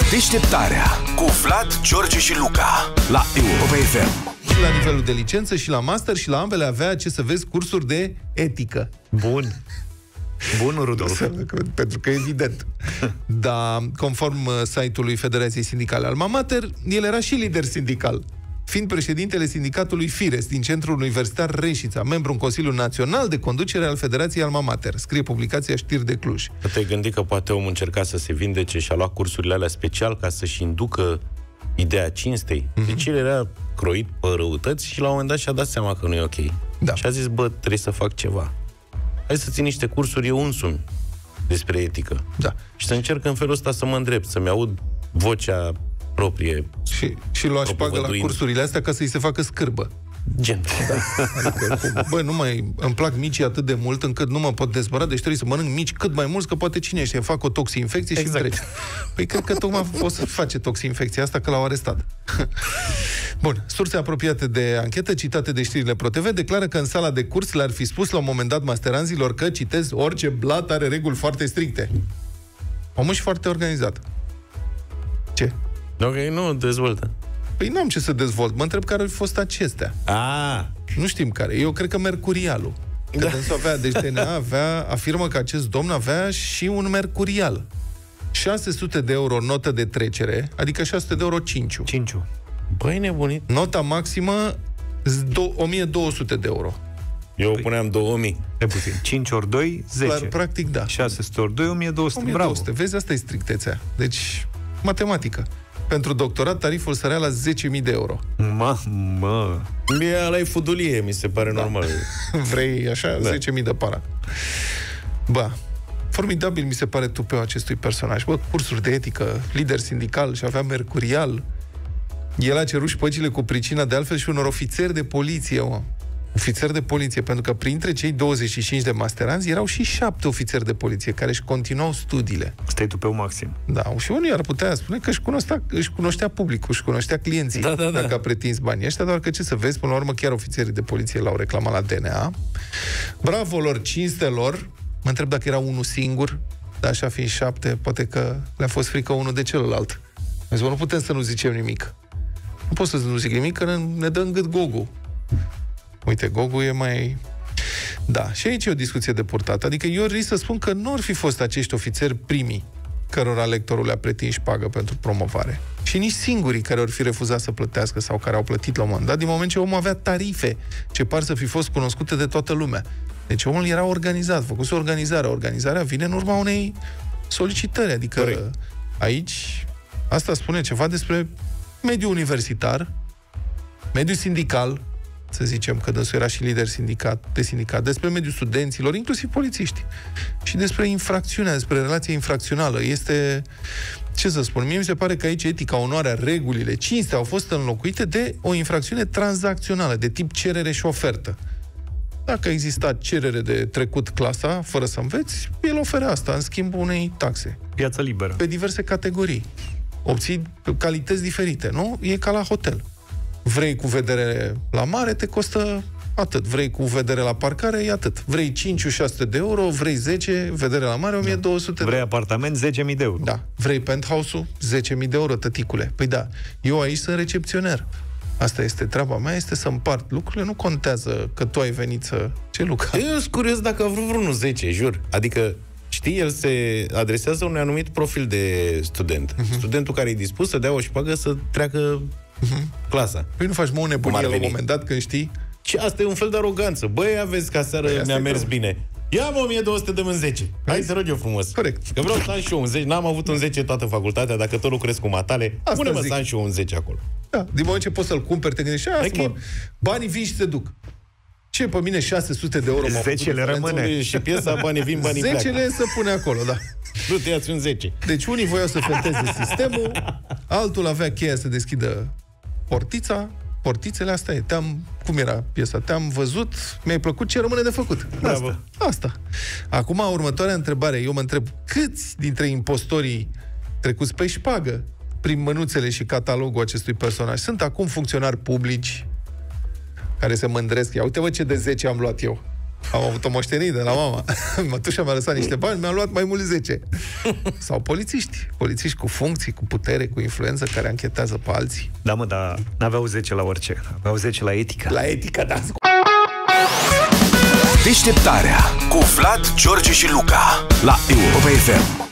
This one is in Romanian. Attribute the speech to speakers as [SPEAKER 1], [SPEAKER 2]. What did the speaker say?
[SPEAKER 1] Deșteptarea cu Vlad, George și Luca la Europa FM.
[SPEAKER 2] Și la nivelul de licență, și la master, și la ambele avea, ce să vezi, cursuri de etică.
[SPEAKER 3] Bun, Rudolf.
[SPEAKER 2] Pentru că evident. Dar, conform site-ului Federației Sindicale Alma Mater, el era și lider sindical, fiind președintele sindicatului Fires din Centrul Universitar Reșița, membru în Consiliul Național de Conducere al Federației Alma Mater. Scrie publicația Știri de Cluj.
[SPEAKER 4] Te-ai gândit că poate omul încerca să se vindece și a luat cursurile alea special ca să-și inducă ideea cinstei? Deci el era croit pe răutăți și la un moment dat și-a dat seama că nu e ok.
[SPEAKER 2] Da.
[SPEAKER 4] Și a zis, bă, trebuie să fac ceva. Hai să țin niște cursuri eu însumi despre etică.
[SPEAKER 2] Da.
[SPEAKER 4] Și să încerc în felul ăsta să mă îndrept, să-mi aud vocea proprie.
[SPEAKER 2] Și lua și pagă la cursurile astea ca să-i se facă scârbă.
[SPEAKER 4] Gen.
[SPEAKER 2] Da. Adică, bă, nu mai îmi plac micii atât de mult încât nu mă pot dezbăra, deci trebuie să mănânc mici cât mai mulți, că poate cine știe, fac o toxinfecție și
[SPEAKER 4] exact.
[SPEAKER 2] îmi trece. Păi cred că tocmai o să face toxinfecția asta, că l-au arestat. Bun, surse apropiate de anchetă, citate de știrile ProTV, declară că în sala de curs le-ar fi spus la un moment dat masteranzilor că, citez, orice blat are reguli foarte stricte. Omul și foarte organizat. Ce?
[SPEAKER 4] Ok, nu, dezvoltă.
[SPEAKER 2] Păi n-am ce să dezvolt. Mă întreb care au fost acestea. Nu știm care. Eu cred că Mercurialul. Că dânsul avea, deci DNA afirmă că acest domn avea și un Mercurial. 600 de euro notă de trecere, adică 600 de euro 5.
[SPEAKER 4] Băi, nebunit.
[SPEAKER 2] Nota maximă 1200 de euro.
[SPEAKER 4] Eu puneam 2000.
[SPEAKER 3] E puțin. 5 ori 2, 10.
[SPEAKER 2] Dar, practic, da.
[SPEAKER 3] 600 ori 2, 1200.
[SPEAKER 2] 1200.
[SPEAKER 3] Bravo.
[SPEAKER 2] Vezi, asta e strictețea. Deci, matematică. Pentru doctorat, tariful sărea la 10.000 de euro.
[SPEAKER 3] Mamă!
[SPEAKER 4] Ăla e fudulie, mi se pare normal.
[SPEAKER 2] Vrei așa? Da. 10.000 de para. Ba, formidabil mi se pare tupeul acestui personaj. Bă, cursuri de etică, lider sindical și avea Mercurial. El a cerut și păcile cu pricina de altfel și unor ofițeri de poliție, mă. Ofițeri de poliție, pentru că printre cei 25 de masteranzi erau și 7 ofițeri de poliție care își continuau studiile.
[SPEAKER 3] Stai tu pe un maxim.
[SPEAKER 2] Da, și unii ar putea spune că își cunoștea publicul, își cunoștea clienții, dacă a pretins banii ăștia, doar că ce să vezi, până la urmă chiar ofițerii de poliție l-au reclamat la DNA. Bravo lor, cinste lor. Mă întreb dacă era unul singur, dar așa fiind 7, poate că le-a fost frică unul de celălalt. Deci, nu putem să nu zicem nimic. Nu pot să nu zic nimic, că ne dă în gât Gogu. Uite, Gogu e mai... Da, și aici e o discuție de purtat. Adică eu risc să spun că nu ar fi fost acești ofițeri primii cărora lectorul le-a pretins pagă pentru promovare. Și nici singurii care ar fi refuzat să plătească sau care au plătit la un moment dat, din moment ce omul avea tarife ce par să fi fost cunoscute de toată lumea. Deci omul era organizat, făcuse organizarea. Organizarea vine în urma unei solicitări. Adică aici asta spune ceva despre mediul universitar, mediul sindical, să zicem că dânsul era și lider de sindicat, despre mediul studenților, inclusiv polițiști, și despre infracțiunea, despre relația infracțională. Este, ce să spun, mie mi se pare că aici etica, onoarea, regulile, cinstea au fost înlocuite de o infracțiune tranzacțională, de tip cerere și ofertă. Dacă a existat cerere de trecut clasa, fără să înveți, el oferă asta, în schimbul unei taxe.
[SPEAKER 3] Piață liberă.
[SPEAKER 2] Pe diverse categorii. Obții calități diferite, nu? E ca la hotel. Vrei cu vedere la mare, te costă atât. Vrei cu vedere la parcare, e atât. Vrei 5-600 de euro, vrei 10, vedere la mare, 1200 de euro.
[SPEAKER 3] Vrei apartament, 10.000 de euro.
[SPEAKER 2] Da. Vrei penthouse-ul, 10.000 de euro, tăticule. Păi da, eu aici sunt recepționer. Asta este treaba mea, este să împart lucrurile, nu contează că tu ai venit să... Ce, Luca?
[SPEAKER 4] Eu sunt curios dacă a vrut vreunul 10, jur. Adică, știi, el se adresează unui anumit profil de student. Studentul care e dispus să dea o șpagă să treacă clasa.
[SPEAKER 2] Păi nu faci o nebunie la un moment dat când știi?
[SPEAKER 4] Și asta e un fel de aroganță. Băi, aveți ca seară mi-a mers bine. Ia-mă 1200, dăm în 10. Hai să rog eu frumos.
[SPEAKER 2] Corect.
[SPEAKER 4] Că vreau să am și eu un 10. N-am avut un 10 toată facultatea. Dacă tot lucrez cu matale, pune-mă să am și eu un 10 acolo.
[SPEAKER 2] Da, din moment ce poți să-l cumperi, te gândești, mă, banii vin și se duc. Ce, pe mine 600 de euro m-au făcut
[SPEAKER 3] 10-le rămâne.
[SPEAKER 4] și piesa, banii vin, banii pleacă.
[SPEAKER 2] 10-le se pune acolo, da.
[SPEAKER 4] Nu, te iați un 10.
[SPEAKER 2] Deci unii voiau să fenteze sistemul, altul avea cheia să deschidă portițele, asta e. Cum era piesa? Te-am văzut, mi-ai plăcut, ce rămâne de făcut? Asta. Acum, următoarea întrebare. Eu mă întreb, câți dintre impostorii trecuți pe șpagă prin mânuțele și catalogul acestui personaj sunt acum funcționari publici care se mândresc? Ia uite-vă ce de 10 am luat eu. Am avut o moștenire de la mama. Mătușa mi-a lăsat niște bani, mi-a luat mai mult 10. Sau polițiști cu funcții, cu putere, cu influență, care anchetează pe alții.
[SPEAKER 3] Da, mă, dar n-aveau 10 la orice. Aveau 10 la etică.
[SPEAKER 2] La etică, da.
[SPEAKER 1] Deșteptarea cu Vlad, George și Luca la Europa FM.